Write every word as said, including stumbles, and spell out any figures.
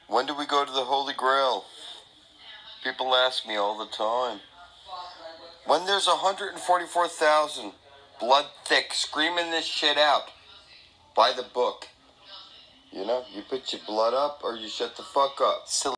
When do we go to the Holy Grail? People ask me all the time. When there's one hundred forty-four thousand blood thick screaming this shit out. Buy the book. You know, you put your blood up or you shut the fuck up. Silly.